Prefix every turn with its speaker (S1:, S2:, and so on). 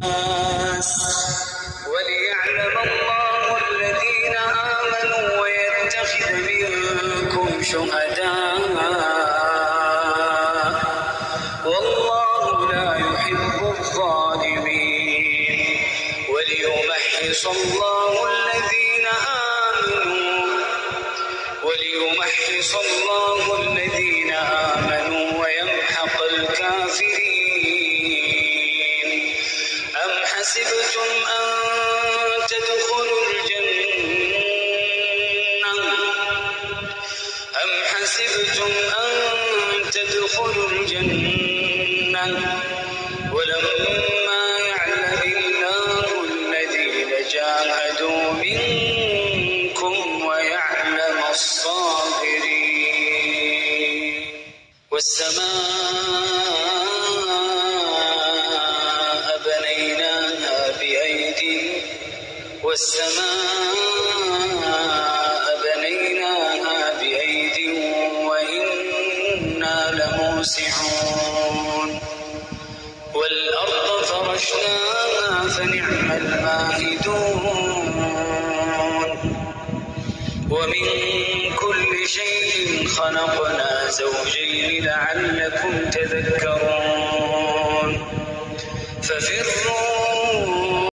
S1: وليعلم الله الذين آمنوا ويتخذ منكم شهداء والله لا يحب الظالمين وليمحص الله الذين آمنوا ويمحق الكافرين أم حسبتم أن تدخلوا الجنة ولما يعلم الله الذين جاهدوا منكم ويعلم الصابرين والسماء بنيناها بأيد وإنا لموسعون والأرض فرشناها فنعم الماهدون ومن كل شيء خلقنا زوجين لعلكم تذكرون ففروا